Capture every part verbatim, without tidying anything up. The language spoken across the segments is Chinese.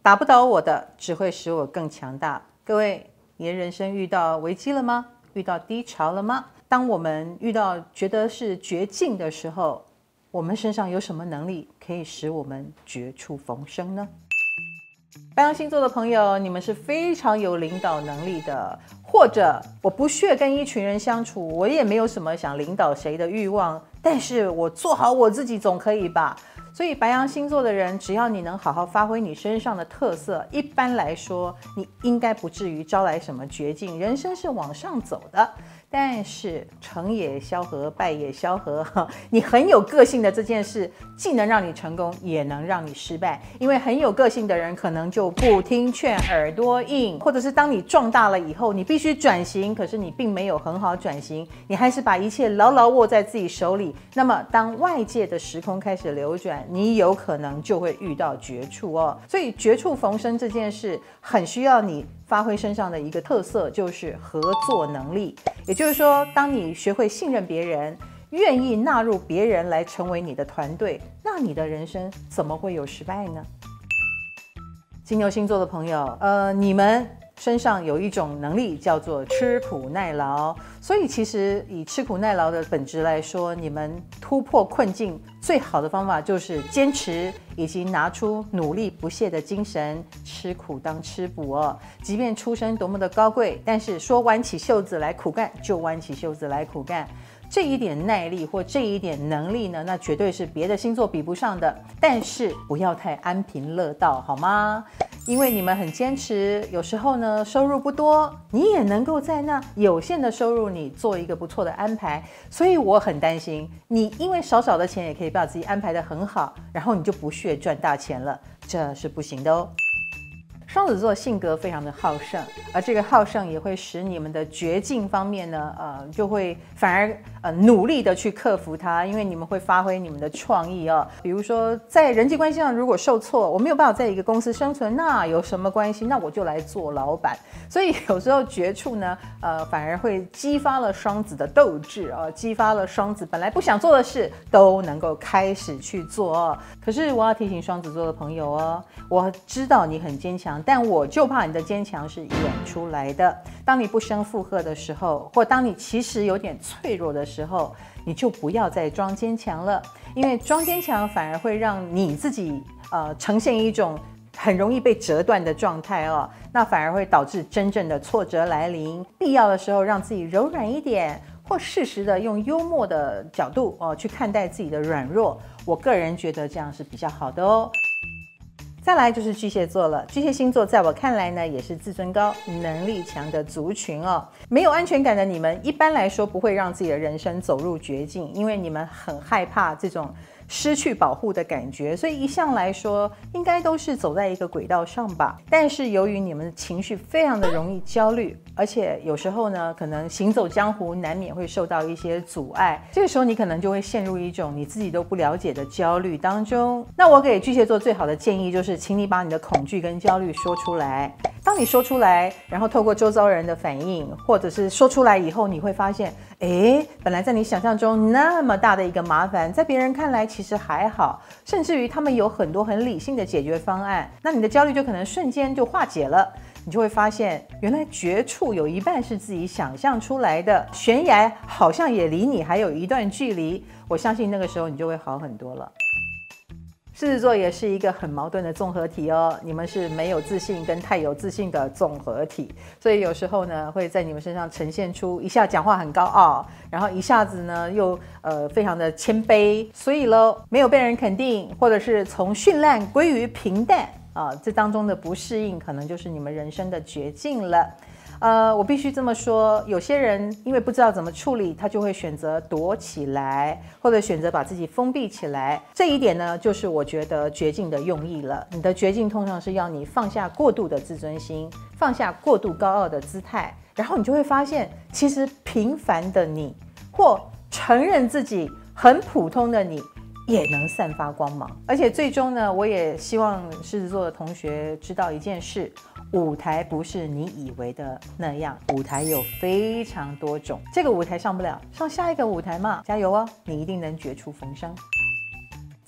打不倒我的，只会使我更强大。各位，你的人生遇到危机了吗？遇到低潮了吗？当我们遇到觉得是绝境的时候，我们身上有什么能力可以使我们绝处逢生呢？白羊星座的朋友，你们是非常有领导能力的，或者我不屑跟一群人相处，我也没有什么想领导谁的欲望，但是我做好我自己总可以吧。所以白羊星座的人，只要你能好好发挥你身上的特色，一般来说你应该不至于招来什么绝境，人生是往上走的。但是成也萧何，败也萧何，你很有个性的这件事，既能让你成功，也能让你失败。因为很有个性的人可能就不听劝，耳朵硬，或者是当你壮大了以后，你必须转型，可是你并没有很好转型，你还是把一切牢牢握在自己手里。那么当外界的时空开始流转，你有可能就会遇到绝处哦。所以绝处逢生这件事，很需要你发挥身上的一个特色，就是合作能力。也就是说，当你学会信任别人，愿意纳入别人来成为你的团队，那你的人生怎么会有失败呢？金牛星座的朋友，呃，你们身上有一种能力叫做吃苦耐劳，所以其实以吃苦耐劳的本质来说，你们突破困境最好的方法就是坚持，以及拿出努力不懈的精神，吃苦当吃补哦。即便出身多么的高贵，但是说弯起袖子来苦干就弯起袖子来苦干。这一点耐力或这一点能力呢，那绝对是别的星座比不上的。但是不要太安贫乐道，好吗？因为你们很坚持，有时候呢收入不多，你也能够在那有限的收入里做一个不错的安排。所以我很担心你，因为少少的钱也可以把自己安排得很好，然后你就不屑赚大钱了，这是不行的哦。双子座性格非常的好胜，而这个好胜也会使你们的绝境方面呢，呃，就会反而呃努力的去克服它，因为你们会发挥你们的创意哦。比如说在人际关系上如果受挫，我没有办法在一个公司生存，那有什么关系？那我就来做老板。所以有时候绝处呢，呃，反而会激发了双子的斗志啊、呃，激发了双子本来不想做的事都能够开始去做哦。可是我要提醒双子座的朋友哦，我知道你很坚强。但我就怕你的坚强是演出来的。当你不胜负荷的时候，或当你其实有点脆弱的时候，你就不要再装坚强了，因为装坚强反而会让你自己呃呈现一种很容易被折断的状态哦，那反而会导致真正的挫折来临。必要的时候让自己柔软一点，或适时的用幽默的角度哦去看待自己的软弱。我个人觉得这样是比较好的哦。再来就是巨蟹座了，巨蟹星座在我看来呢，也是自尊高、能力强的族群哦。没有安全感的你们，一般来说不会让自己的人生走入绝境，因为你们很害怕这种失去保护的感觉，所以一向来说应该都是走在一个轨道上吧。但是由于你们的情绪非常的容易焦虑，而且有时候呢可能行走江湖难免会受到一些阻碍，这个时候你可能就会陷入一种你自己都不了解的焦虑当中。那我给巨蟹座最好的建议就是请你把你的恐惧跟焦虑说出来。当你说出来，然后透过周遭人的反应，或者是说出来以后，你会发现诶，本来在你想象中那么大的一个麻烦，在别人看来其实还好，甚至于他们有很多很理性的解决方案，那你的焦虑就可能瞬间就化解了。你就会发现原来绝处有一半是自己想象出来的，悬崖好像也离你还有一段距离，我相信那个时候你就会好很多了。狮子座也是一个很矛盾的综合体哦，你们是没有自信跟太有自信的综合体，所以有时候呢会在你们身上呈现出一下讲话很高傲，然后一下子呢又呃非常的谦卑，所以咯没有被人肯定，或者是从绚烂归于平淡啊，这当中的不适应可能就是你们人生的绝境了。呃，我必须这么说，有些人因为不知道怎么处理，他就会选择躲起来，或者选择把自己封闭起来。这一点呢，就是我觉得绝境的用意了。你的绝境通常是要你放下过度的自尊心，放下过度高傲的姿态，然后你就会发现，其实平凡的你，或承认自己很普通的你，也能散发光芒。而且最终呢，我也希望狮子座的同学知道一件事，舞台不是你以为的那样，舞台有非常多种，这个舞台上不了，上下一个舞台嘛，加油哦，你一定能绝处逢生。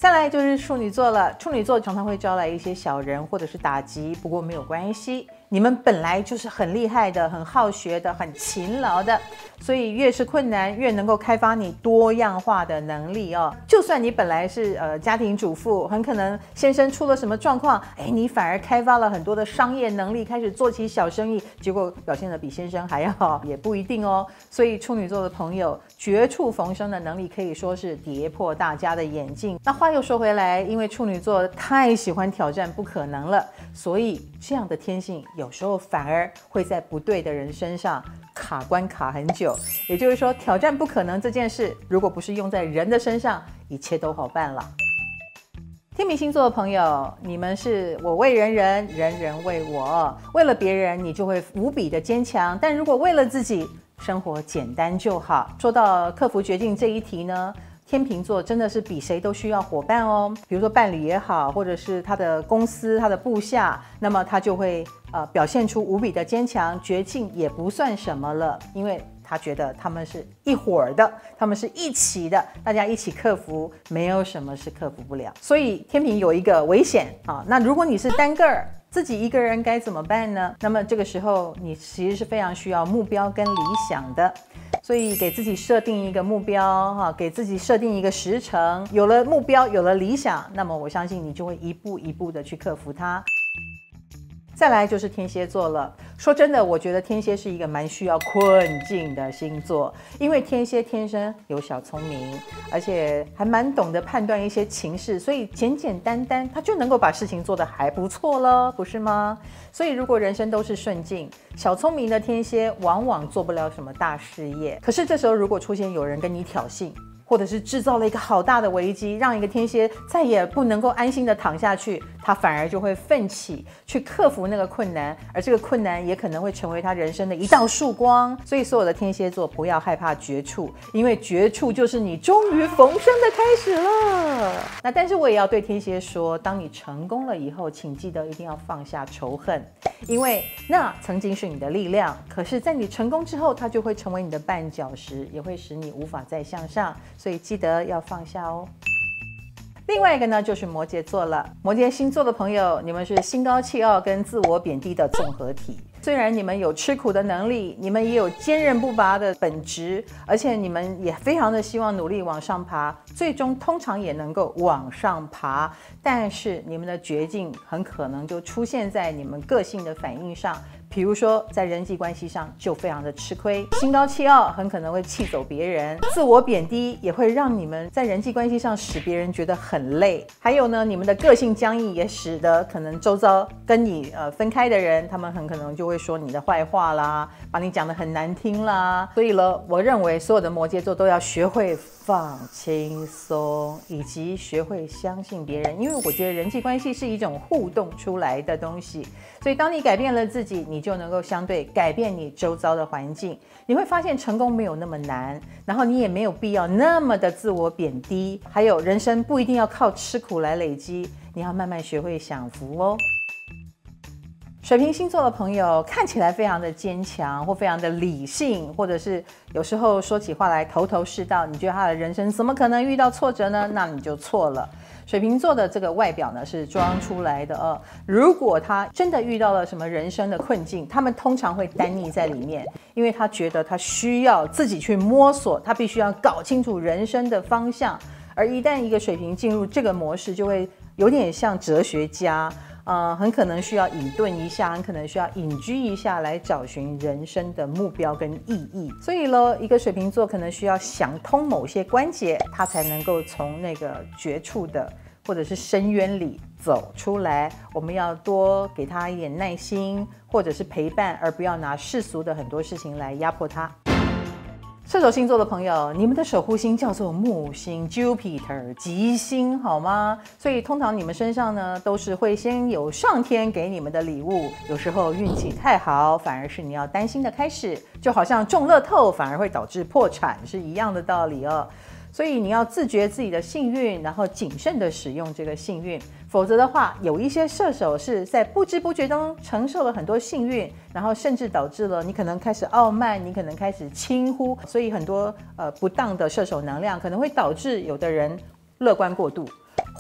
再来就是处女座了，处女座常常会招来一些小人或者是打击，不过没有关系，你们本来就是很厉害的、很好学的、很勤劳的，所以越是困难，越能够开发你多样化的能力哦。就算你本来是呃家庭主妇，很可能先生出了什么状况，哎，你反而开发了很多的商业能力，开始做起小生意，结果表现得比先生还要好，也不一定哦。所以处女座的朋友，绝处逢生的能力可以说是跌破大家的眼镜。那话又说回来，因为处女座太喜欢挑战不可能了，所以这样的天性有时候反而会在不对的人身上卡关卡很久。也就是说，挑战不可能这件事，如果不是用在人的身上，一切都好办了。天秤星座的朋友，你们是我为人人，人人为我。为了别人，你就会无比的坚强；但如果为了自己，生活简单就好。说到克服绝境这一题呢，天秤座真的是比谁都需要伙伴哦。比如说伴侣也好，或者是他的公司、他的部下，那么他就会呃表现出无比的坚强，绝境也不算什么了，因为他觉得他们是一伙儿的，他们是一起的，大家一起克服，没有什么是克服不了。所以天秤有一个危险啊，那如果你是单个儿，自己一个人该怎么办呢？那么这个时候你其实是非常需要目标跟理想的，所以给自己设定一个目标哈，给自己设定一个时程，有了目标，有了理想，那么我相信你就会一步一步的去克服它。再来就是天蝎座了。说真的，我觉得天蝎是一个蛮需要困境的星座，因为天蝎天生有小聪明，而且还蛮懂得判断一些情势，所以简简单单他就能够把事情做得还不错了，不是吗？所以如果人生都是顺境，小聪明的天蝎往往做不了什么大事业。可是这时候如果出现有人跟你挑衅，或者是制造了一个好大的危机，让一个天蝎再也不能够安心的躺下去，他反而就会奋起去克服那个困难，而这个困难也可能会成为他人生的一道曙光。所以所有的天蝎座不要害怕绝处，因为绝处就是你终于逢生的开始了。那但是我也要对天蝎说，当你成功了以后，请记得一定要放下仇恨，因为那曾经是你的力量，可是在你成功之后，它就会成为你的绊脚石，也会使你无法再向上，所以记得要放下哦。另外一个呢，就是摩羯座了。摩羯星座的朋友，你们是心高气傲跟自我贬低的综合体。虽然你们有吃苦的能力，你们也有坚韧不拔的本质，而且你们也非常的希望努力往上爬，最终通常也能够往上爬。但是你们的绝境很可能就出现在你们个性的反应上。比如说在人际关系上就非常的吃亏，心高气傲很可能会气走别人，自我贬低也会让你们在人际关系上使别人觉得很累。还有呢，你们的个性僵硬也使得可能周遭跟你呃分开的人，他们很可能就会说你的坏话啦，把你讲得很难听啦。所以呢，我认为所有的摩羯座都要学会放轻松，以及学会相信别人，因为我觉得人际关系是一种互动出来的东西。所以当你改变了自己，你就能够相对改变你周遭的环境。你会发现成功没有那么难，然后你也没有必要那么的自我贬低。还有人生不一定要靠吃苦来累积，你要慢慢学会享福哦。水瓶星座的朋友看起来非常的坚强，或非常的理性，或者是有时候说起话来头头是道，你觉得他的人生怎么可能遇到挫折呢？那你就错了。水瓶座的这个外表呢是装出来的哦。如果他真的遇到了什么人生的困境，他们通常会耽溺在里面，因为他觉得他需要自己去摸索，他必须要搞清楚人生的方向。而一旦一个水瓶进入这个模式，就会有点像哲学家。呃，很可能需要隐遁一下，很可能需要隐居一下，来找寻人生的目标跟意义。所以呢，一个水瓶座可能需要想通某些关节，他才能够从那个绝处的或者是深渊里走出来。我们要多给他一点耐心，或者是陪伴，而不要拿世俗的很多事情来压迫他。射手星座的朋友，你们的守护星叫做木星 Jupiter 吉星，好吗？所以通常你们身上呢都是会先有上天给你们的礼物，有时候运气太好，反而是你要担心的开始，就好像中乐透反而会导致破产是一样的道理哦。所以你要自觉自己的幸运，然后谨慎的使用这个幸运，否则的话，有一些射手是在不知不觉中承受了很多幸运，然后甚至导致了你可能开始傲慢，你可能开始轻忽，所以很多呃不当的射手能量可能会导致有的人乐观过度，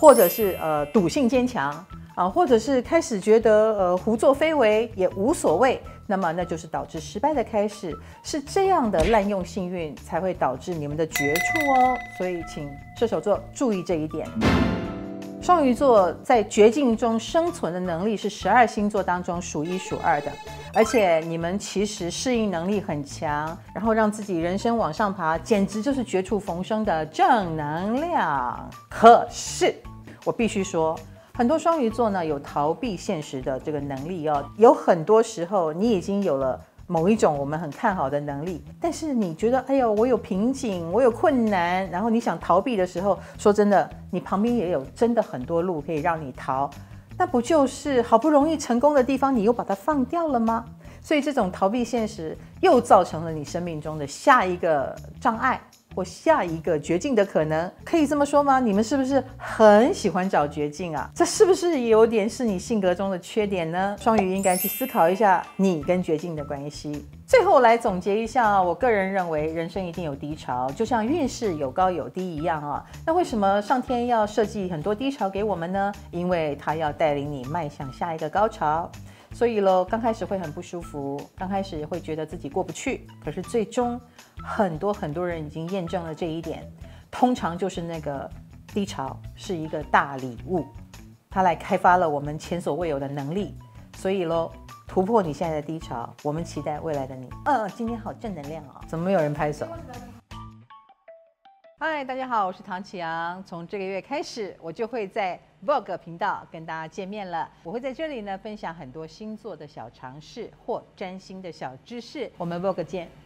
或者是呃赌性坚强啊，或者是开始觉得呃胡作非为也无所谓，那么那就是导致失败的开始。是这样的滥用幸运才会导致你们的绝处哦。所以请射手座注意这一点。双鱼座在绝境中生存的能力是十二星座当中数一数二的，而且你们其实适应能力很强，然后让自己人生往上爬，简直就是绝处逢生的正能量。可是我必须说，很多双鱼座呢有逃避现实的这个能力哦，有很多时候你已经有了某一种我们很看好的能力，但是你觉得哎呦我有瓶颈，我有困难，然后你想逃避的时候，说真的，你旁边也有真的很多路可以让你逃，那不就是好不容易成功的地方，你又把它放掉了吗？所以这种逃避现实又造成了你生命中的下一个障碍或下一个绝境的可能，可以这么说吗？你们是不是很喜欢找绝境啊？这是不是有点是你性格中的缺点呢？双鱼应该去思考一下你跟绝境的关系。最后来总结一下，我个人认为人生一定有低潮，就像运势有高有低一样啊。那为什么上天要设计很多低潮给我们呢？因为它要带领你迈向下一个高潮。所以咯，刚开始会很不舒服，刚开始会觉得自己过不去，可是最终很多很多人已经验证了这一点，通常就是那个低潮是一个大礼物，它来开发了我们前所未有的能力。所以咯，突破你现在的低潮，我们期待未来的你。嗯，今天好正能量哦，怎么没有人拍手？嗨，大家好，我是唐启阳。从这个月开始，我就会在 Vogue 频道跟大家见面了。我会在这里呢分享很多星座的小常识或占星的小知识。我们 Vogue 见。